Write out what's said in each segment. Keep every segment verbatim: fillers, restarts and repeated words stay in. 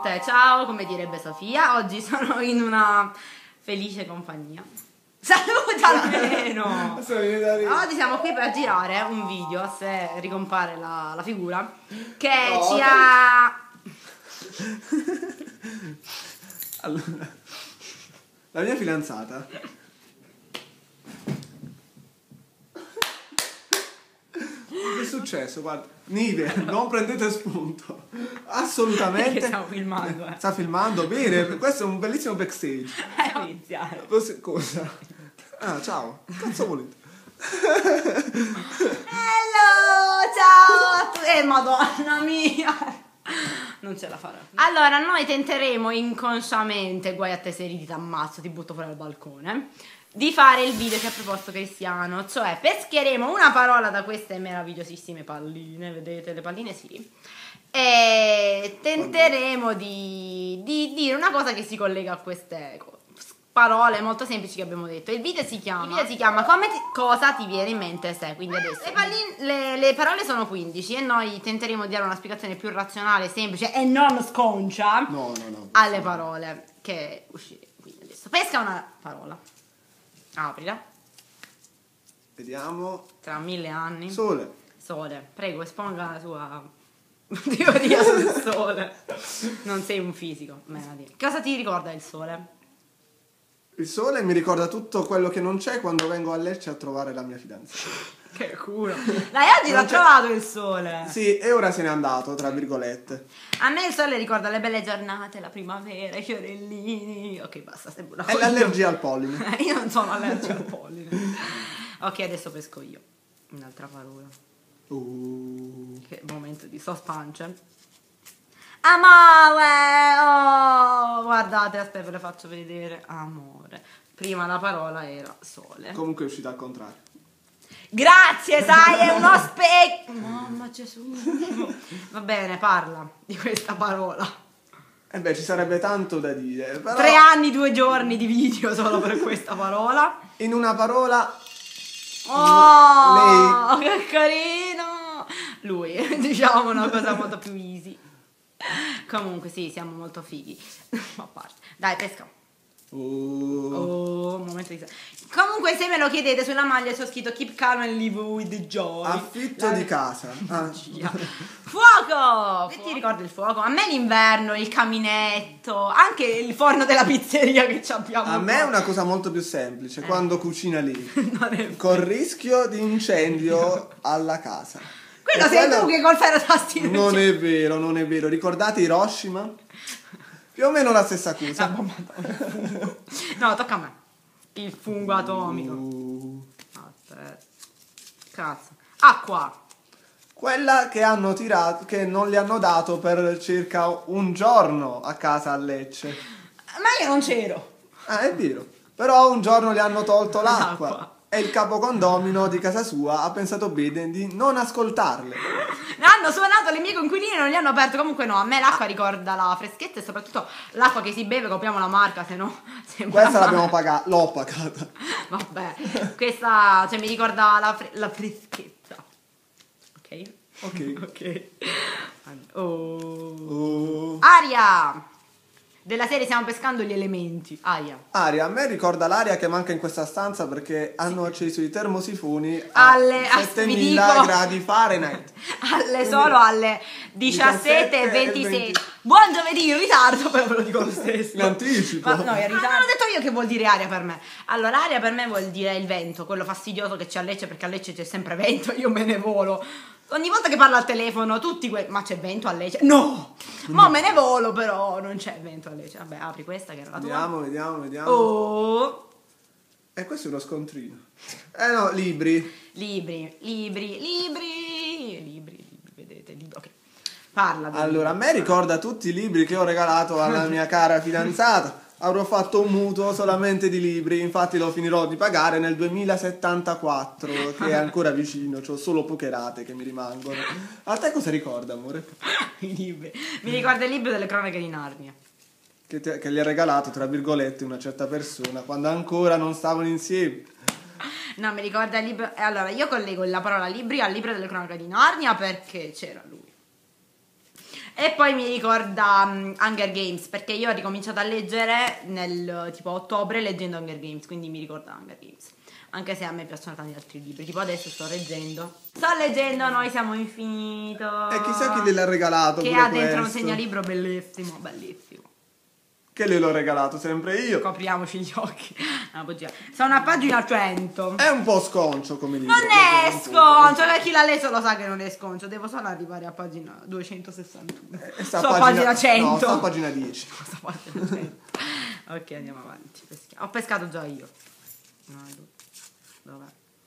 tutte, ciao, come direbbe Sofia. Oggi sono in una felice compagnia. Saluta almeno! Oggi siamo qui per girare un video, se ricompare la, la figura, che no, ci ha... Allora, la mia fidanzata che è successo? Guarda, Nive, non prendete spunto. Assolutamente. Perché stiamo filmando, eh. Sta filmando? Bene, questo è un bellissimo backstage. Eh, iniziare. Cosa? Ah, ciao. Che cazzo volete? Hello, ciao a tutti. Eh, madonna mia. Non ce la farò. Allora, noi tenteremo inconsciamente, guai a te se ridi t'ammazzo, ti butto fuori dal balcone, di fare il video che ha proposto Cristiano, cioè pescheremo una parola da queste meravigliosissime palline, vedete le palline? Sì. E tenteremo di, di dire una cosa che si collega a queste parole molto semplici che abbiamo detto. Il video si chiama, il video si chiama Come ti, cosa ti viene in mente se, quindi adesso le, palline, le, le parole sono quindici e noi tenteremo di dare una spiegazione più razionale, semplice e non sconcia no, no, no, alle parole che usciremo. Quindi adesso pesca una parola. Aprila. Vediamo. Tra mille anni. Sole. Sole. Prego, esponga la sua teoria sul sole. Non sei un fisico. Menati. Cosa ti ricorda il sole? Il sole mi ricorda tutto quello che non c'è quando vengo a Lecce a trovare la mia fidanzata. Che culo. Dai, oggi l'ho trovato il sole. Sì, e ora se n'è andato, tra virgolette. A me il sole ricorda le belle giornate, la primavera, i fiorellini. Ok, basta, sembra una cosa. È l'allergia al polline. Io non sono allergica al polline. Ok, adesso pesco io. Un'altra parola. Uh. Che momento di suspense. Amore! Oh, guardate, aspetta, ve le faccio vedere. Amore. Prima la parola era sole. Comunque è uscita al contrario. Grazie, sai, è uno specchio. Mamma Gesù. Va bene, parla di questa parola. E eh beh, ci sarebbe tanto da dire. Però... Tre anni, due giorni di video solo per questa parola. In una parola. Oh, lei... che carino. Lui, diciamo una cosa molto più easy. Comunque sì, siamo molto fighi. A parte. Dai, pesca. Oh. Oh, un momento di... Comunque se me lo chiedete, sulla maglia c'ho scritto Keep calm and live with the joy. Affitto La... di casa. Ah. Fuoco! Che ti ricordi il fuoco? A me l'inverno, il caminetto, anche il forno della pizzeria che ci abbiamo. A me è una cosa molto più semplice, eh. quando cucina lì. Non è col rischio di incendio alla casa. Quello e sei quello... tu che col ferro Non è vero, non è vero. Ricordate Hiroshima? Più o meno la stessa cosa. No, tocca a me. Il fungo atomico. Uh. Aspetta. Cazzo. Acqua. Quella che hanno tirato, che non gli hanno dato per circa un giorno a casa a Lecce. Ma io non c'ero. Ah, è vero. Però un giorno gli hanno tolto l'acqua. L'acqua. E il capocondomino di casa sua ha pensato bene di non ascoltarle. Hanno suonato le mie coinquiline e non li hanno aperto. Comunque no, a me l'acqua ricorda la freschezza e soprattutto l'acqua che si beve, copriamo la marca, se no questa l'abbiamo pagata, l'ho pagata. Vabbè, questa cioè mi ricorda la, fre la freschezza. Ok? Ok. Ok. Oh. Oh. Aria! Della serie stiamo pescando gli elementi. Aria. Aria, a me ricorda l'aria che manca in questa stanza perché hanno acceso i termosifoni alle, a settemila gradi Fahrenheit. Alle solo alle diciassette e ventisei. Buon giovedì in ritardo, però ve lo dico lo stesso. In anticipo. Ma no, in ritardo. Ah, non ho detto io che vuol dire aria per me. Allora, aria per me vuol dire il vento, quello fastidioso che c'è a Lecce, perché a Lecce c'è sempre vento, io me ne volo. Ogni volta che parlo al telefono, tutti que... Ma c'è vento a Lecce? No! Mo me ne volo, però non c'è vento a Lecce. Vabbè, apri questa che era la tua. Vediamo, vediamo, vediamo. Oh! E questo è uno scontrino. Eh no, libri. Libri, libri, libri, libri, libri, vedete, libri, ok. Parla. Allora, a me ricorda tutti i libri che ho regalato alla mia cara fidanzata. Avrò fatto un mutuo solamente di libri, infatti lo finirò di pagare nel duemilasettantaquattro, che è ancora vicino, c'ho solo poche rate che mi rimangono. A te cosa ricorda, amore? I libri. Mi ricorda il libro delle cronache di Narnia. Che, te, che gli ha regalato, tra virgolette, una certa persona, quando ancora non stavano insieme. No, mi ricorda il libro... Allora, io collego la parola libri al libro delle cronache di Narnia perché c'era lui. E poi mi ricorda um, Hunger Games, perché io ho ricominciato a leggere nel tipo ottobre leggendo Hunger Games, quindi mi ricorda Hunger Games. Anche se a me piacciono tanti altri libri, tipo adesso sto leggendo. Sto leggendo Noi siamo infinito. E chissà chi gliel'ha regalato. Che pure ha dentro questo. un segnalibro bellissimo, bellissimo. Che gliel'ho regalato sempre io. Copriamoci gli occhi. Una bugia. Sono a pagina cento. È un po' sconcio come libro. Non è sconcio, per chi l'ha letto lo sa che non è sconcio. Devo solo arrivare a pagina duecentosessantuno. E sta Sto a pagina cento. No, sta a pagina dieci. Sto a pagina cento. Ok, andiamo avanti. Peschiamo. Ho pescato già io. Dov'è?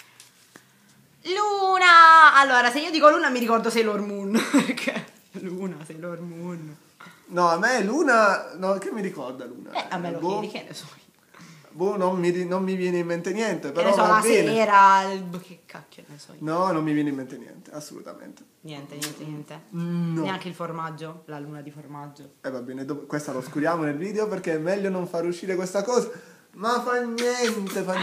Luna! Allora, se io dico Luna mi ricordo Sailor Moon. Perché? Luna, Sailor Moon. No, a me Luna... No, che mi ricorda Luna? Eh, a me lo boh, chiedi, che ne so io. Boh, non mi, non mi viene in mente niente, Che però ne so, va la bene. sera, il... che cacchio ne so io. No, non mi viene in mente niente, assolutamente. Niente, niente, niente. No. Neanche il formaggio, la luna di formaggio. E eh, va bene, do- questa lo oscuriamo nel video perché è meglio non far uscire questa cosa. Ma fa niente, fa niente.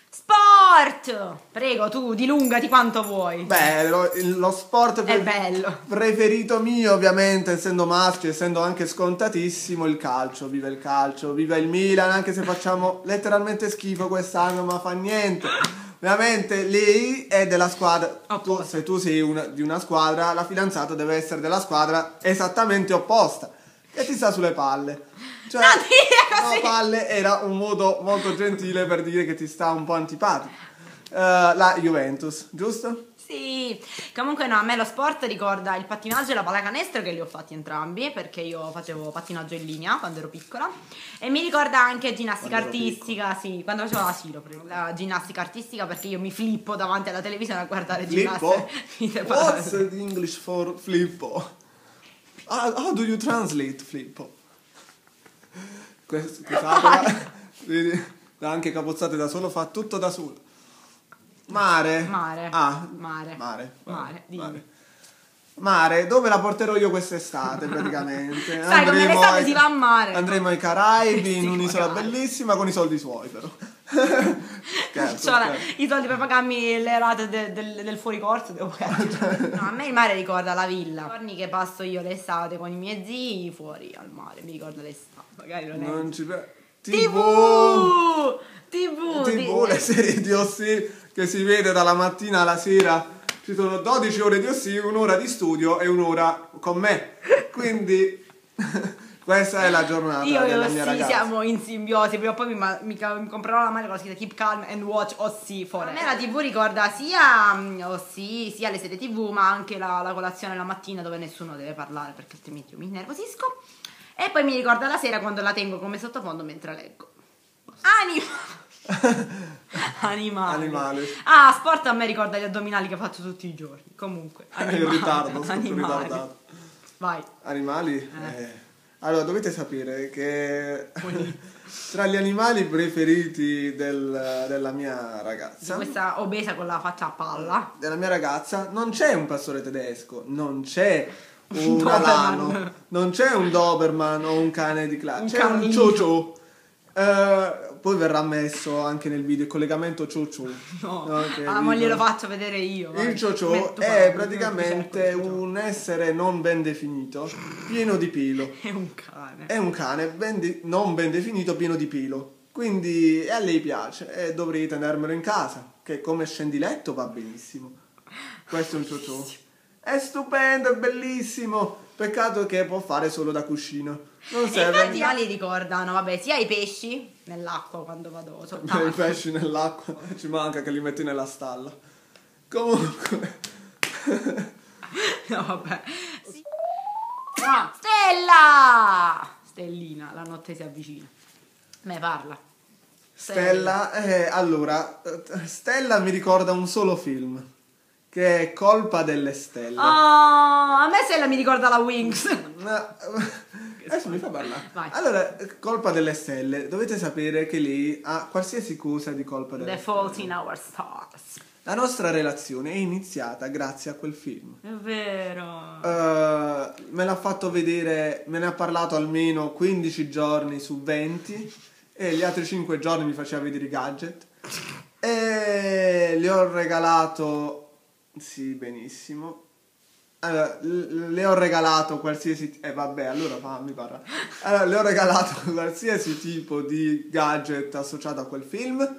Sport! Prego, tu, dilungati quanto vuoi. Beh, lo, lo sport È bello. preferito mio, ovviamente, essendo maschio, essendo anche scontatissimo, il calcio. Viva il calcio, viva il Milan, anche se facciamo letteralmente schifo quest'anno, ma fa niente. Ovviamente lei è della squadra. Tu, se tu sei una, di una squadra, la fidanzata deve essere della squadra esattamente opposta. E ti sta sulle palle. Cioè, non dire così. no, palle era un modo molto gentile per dire che ti sta un po' antipatico. Uh, la Juventus, giusto? Sì, comunque no, a me lo sport ricorda il pattinaggio e la pallacanestro, che li ho fatti entrambi perché io facevo pattinaggio in linea quando ero piccola, e mi ricorda anche ginnastica Quando ero artistica, sì, quando facevo l'asilo, proprio, la ginnastica artistica, perché io mi flippo davanti alla televisione a guardare Flippo? ginnastica. What's the English for flippo? How, how do you translate flippo? Questo, scusate, vedi, anche capozzate da solo, fa tutto da solo. Mare. Mare. Ah, Mare. Mare. Mare, dimmi. Mare. Mare, dove la porterò io quest'estate praticamente? Sai, come Andremo l'estate ai- si va a mare. Andremo ai Caraibi, in Sì, un'isola magari. bellissima con i soldi suoi però. Scherzo, Cioè, scherzo. i soldi per pagarmi le rate de- del, del fuoricorso devo pagare. No, a me il mare ricorda la villa. I giorni che passo io l'estate con i miei zii fuori al mare, mi ricorda l'estate. Magari non è. Non ci pe- tivù! tivù! tivù, le serie di O S che si vede dalla mattina alla sera. Ci sono dodici ore di O S, un'ora di studio e un'ora con me. Quindi questa è la giornata Io e della O mia S ragazza. siamo in simbiosi, prima o poi mi, ma- mi, ca- mi comprerò la maglia con la scritta Keep Calm and Watch O S forever. A me la tivù ricorda sia mm, O S, sia le serie tivù, ma anche la, la colazione la mattina dove nessuno deve parlare perché altrimenti io mi nervosisco. E poi mi ricorda la sera quando la tengo come sottofondo mentre leggo. Anima! Animali. Animali. Ah, sport a me ricorda gli addominali che faccio tutti i giorni. Comunque, È in animali. ritardo, sono tutto Animali. ritardato. Vai. Animali? Eh. Allora, dovete sapere che tra gli animali preferiti del- della mia Di ragazza, questa obesa con la faccia a palla. della mia ragazza, non c'è un pastore tedesco, non c'è un Doberman. alano, non c'è un Doberman o un cane di classe, Un c'è un caniglio. Ciociò. Eh, poi verrà messo anche nel video il collegamento Ciociò. No, No, che ah, ma dicono- glielo faccio vedere io. vai. Il Ciociò Metto è qua, praticamente cerco il Ciociò. un essere non ben definito, pieno di pelo. È un cane. È un cane ben di- non ben definito, pieno di pelo. Quindi a lei piace e dovrei tenermelo in casa, che come scendiletto va benissimo. Questo è un Ciociò. È stupendo, è bellissimo. Peccato che può fare solo da cuscino. Non E serve. infatti i ali ricordano, vabbè, sia i pesci nell'acqua quando vado Per i sott'acqua. pesci nell'acqua ci manca che li metti nella stalla. Comunque. No, vabbè. Sì. Ah, Stella! Stellina, la notte si avvicina. Me parla. Stella, eh, allora, eh, Stella mi ricorda un solo film, che è Colpa delle Stelle. Oh, a me Stella mi ricorda la Wings. No, adesso mi fa parlare. Vai. Allora, Colpa delle Stelle, dovete sapere che lei ha qualsiasi cosa di Colpa delle The Stelle. Fault in Our Stars. La nostra relazione è iniziata grazie a quel film. È vero. Eh, me l'ha fatto vedere, me ne ha parlato almeno quindici giorni su venti e gli altri cinque giorni mi faceva vedere i gadget e gli ho regalato, sì benissimo, Allora, le ho regalato qualsiasi... Eh vabbè, allora fammi parlare. Allora, le ho regalato qualsiasi tipo di gadget associato a quel film.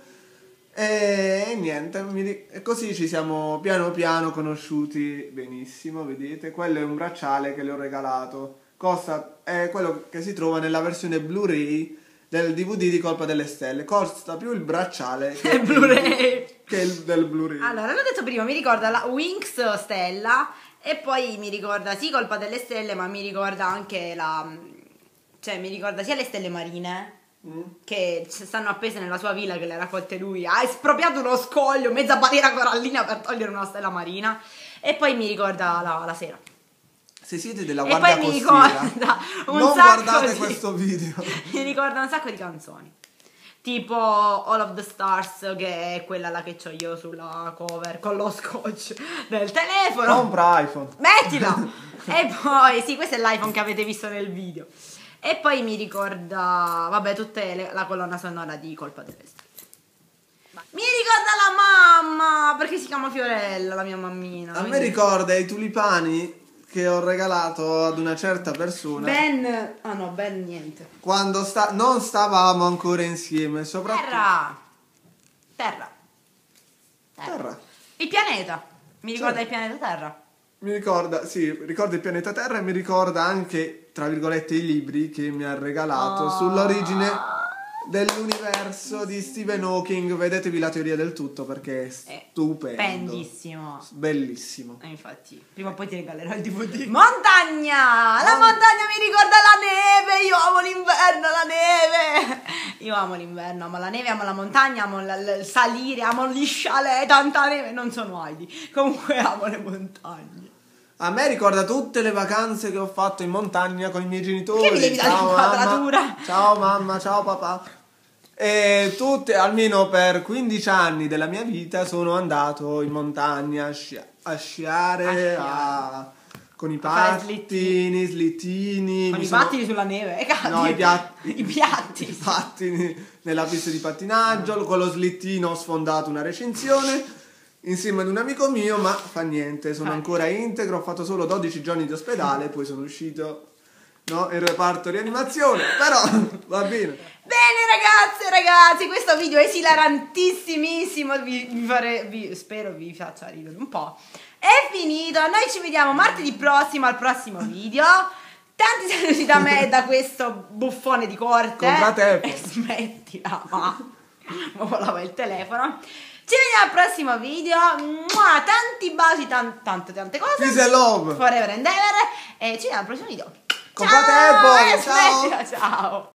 E, e niente, mi, e così ci siamo piano piano conosciuti benissimo, vedete? Quello è un bracciale che le ho regalato. Costa, è quello che si trova nella versione Blu-ray del D V D di Colpa delle Stelle. Costa più il bracciale che il Blu-ray. Che il del Blu-ray. Allora, l'ho detto prima, mi ricorda la Winx Stella. E poi mi ricorda sì Colpa delle Stelle, ma mi ricorda anche la... cioè mi ricorda sia le stelle marine, mm. che stanno appese nella sua villa, che le ha raccolte lui, ha espropriato uno scoglio, mezza barriera corallina per togliere una stella marina, e poi mi ricorda la, la sera. Se siete della guardia costiera, un non sacco guardate di... questo video. Mi ricorda un sacco di canzoni. Tipo All of the Stars, che è quella là che ho io sulla cover con lo scotch del telefono. Compra iPhone. Mettila! E poi, sì, questo è l'iPhone che avete visto nel video. E poi mi ricorda, vabbè, tutta la colonna sonora di Colpa delle Stelle. Mi ricorda la mamma, perché si chiama Fiorella, la mia mammina. A quindi... me ricorda i tulipani che ho regalato ad una certa persona. Ben, ah no, Ben niente. Quando sta... non stavamo ancora insieme, soprattutto... Terra. Terra. Terra. Terra. Il pianeta. Mi ricorda Certo. il pianeta Terra. Mi ricorda, sì, ricorda il pianeta Terra e mi ricorda anche, tra virgolette, i libri che mi ha regalato oh. sull'origine dell'universo di Stephen Hawking. Vedetevi La teoria del tutto perché è stupendo. Bellissimo. Bellissimo. E infatti, prima o poi ti regalerò il D V D. Montagna! La montagna mi ricorda la neve! Io amo l'inverno, la neve! Io amo l'inverno, amo la neve, amo la montagna, amo il salire, amo gli chalet, tanta neve. Non sono Heidi. Comunque amo le montagne. A me ricorda tutte le vacanze che ho fatto in montagna con i miei genitori. Che mi devi dare l'inquadratura? Mamma, ciao mamma, ciao papà. E tutte, almeno per quindici anni della mia vita, sono andato in montagna a, scia, a sciare, a a, con i pattini, slittini. Con i sono... pattini sulla neve? Eh, no, i piatti. I piatti. I pattini nella pista di pattinaggio, con lo slittino ho sfondato una recinzione. Insieme ad un amico mio, ma fa niente, sono ah. ancora integro, ho fatto solo dodici giorni di ospedale, poi sono uscito no, in reparto rianimazione, però va bene. Bene ragazze e ragazzi, questo video è esilarantissimissimo, vi, vi fare, vi, spero vi faccia ridere un po'. È finito, noi ci vediamo martedì prossimo al prossimo video. Tanti saluti da me e da questo buffone di corte. Comprate Apple. E smettila, ma ma volava il telefono. Ci vediamo al prossimo video. Mua, tanti baci, tan tante tante cose. Peace and love. Forever and ever. E ci vediamo al prossimo video. Comprate ciao, Apple. eh, Ciao. Smettila, ciao.